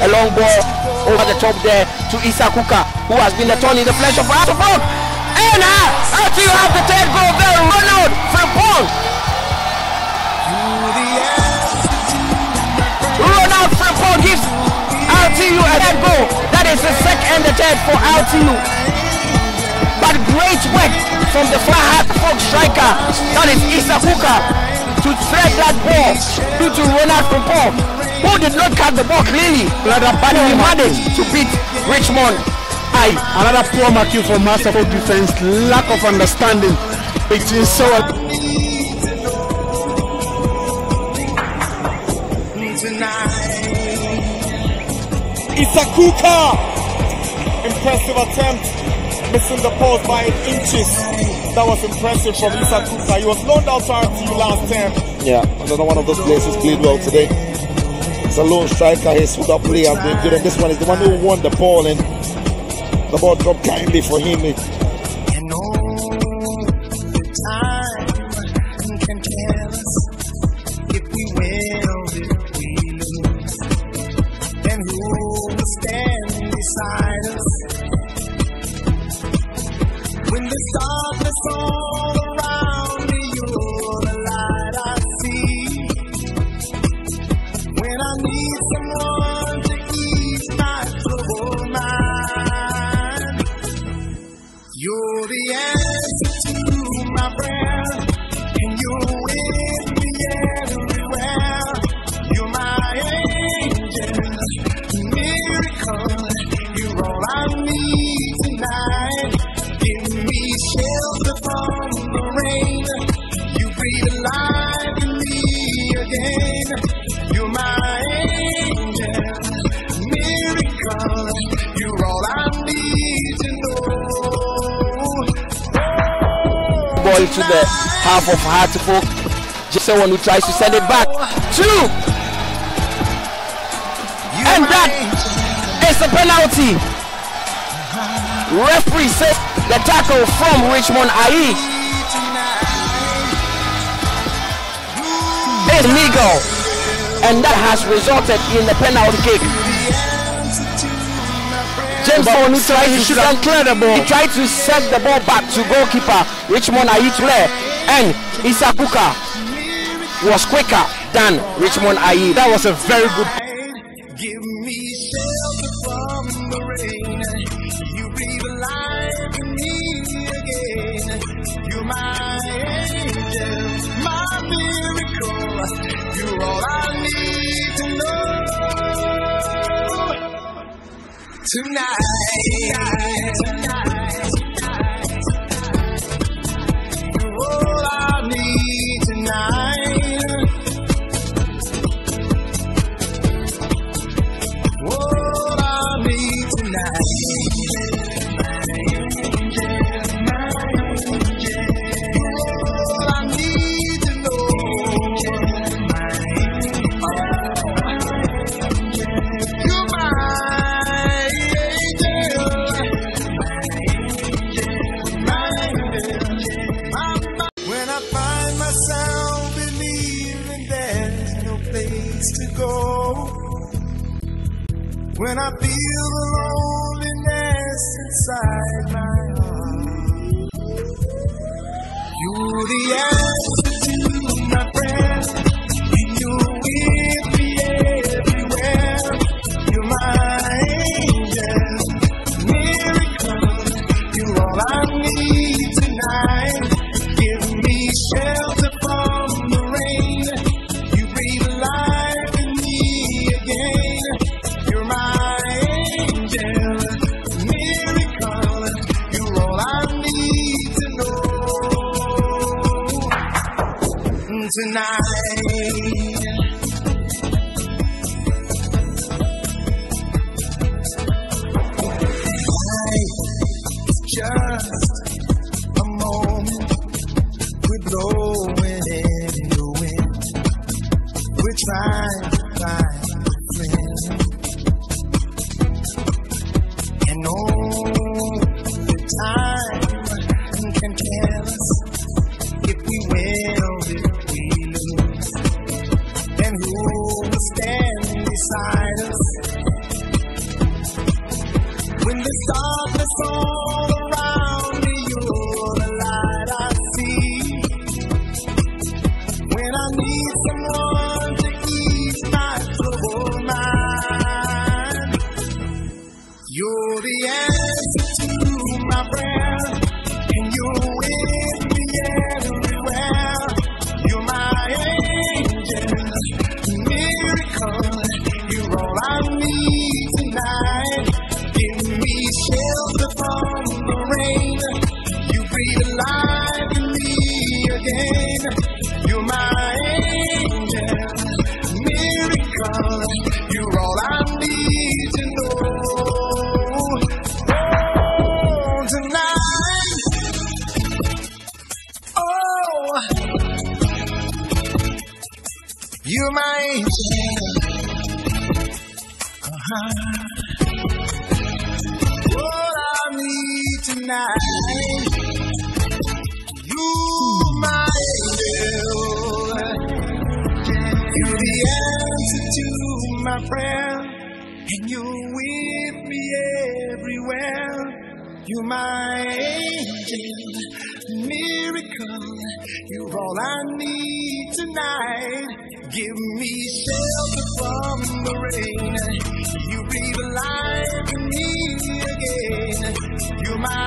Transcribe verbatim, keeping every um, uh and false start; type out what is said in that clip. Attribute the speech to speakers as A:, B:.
A: A long ball over the top there to ISSAH KUKA, who has been the thorn in the flesh of Ronald. And uh, until you have the third goal there, Ronald Frimpong. Ronald Frimpong gives L T U a third goal. That is the second and the third for L T U. But great work from the far half folk striker, that is ISSAH KUKA, to thread that ball due to Ronald Frimpong, who did not cut the ball clearly, but he managed to beat Richmond. Aye.
B: Another poor marking for masterful defense, lack of understanding between so.
C: ISSAH KUKA, impressive attempt, missing the post by inches. That was impressive from ISSAH KUKA. He was loaned out to R T U last term.
D: Yeah, another one of those players who's played well today. It's a lone striker. His Suda play has been good, and this one is the one who won the ball, and the ball dropped kindly for him.
E: And all the time can tell us if we win or if we lose, and who will stand beside us when there's darkness all around me. You're the light I see when I need someone to ease my troubled mind. You're the answer to my prayer, and you're with me everywhere. You're my angel, miracle. You're all I need tonight. Give me shelter from the rain. You breathe life in me again. You're my angel, miracle. You're all I need to know.
A: Ball to the half of Hartlepool. Just someone who tries to send it back. Two. And that is a penalty. Referee says the tackle from Richmond I E is legal, and that has resulted in the penalty kick. James Bond tried to send clear the ball. He tried to send the ball back to goalkeeper Richmond I E player, and ISSAH KUKA was quicker than Richmond I E. That was a very good.
E: Give me shelter from the rain. You breathe life in me again. You're my angel, my miracle. You're all I need to know tonight. Tonight, you're all I need tonight. All I need tonight. All I need to know. You're my angel. When I find myself believing there's no place to go, when I feel the loneliness inside my heart, you're the answer to my prayer, and you're with me everywhere. You're my angel, miracle. You're all I need tonight. Give me shelter from the rain. You breathe life in me again. You're my angel, miracle. You're all I need to know tonight. It's just a moment. We're blowing in the wind. We're trying to find a friend. And all the time can tell us if we win or if we lose, and who will stand beside us all around me. You're the light I see when I need someone to ease my troubled mind. You're the answer to my prayer, and you're with me everywhere. You're my angel, miracle. You're all I need tonight. Give me shelter from the rain. You breathe life in me again. You're my angel, miracle. You're all I need to know. Oh, tonight. Oh, you're my angel. Uh-huh. What I need tonight. You're my angel. You're the answer to my prayer, and you're with me everywhere. You're my angel, miracle. You're all I need tonight. Give me shelter from the rain. You breathe life in me again. You're my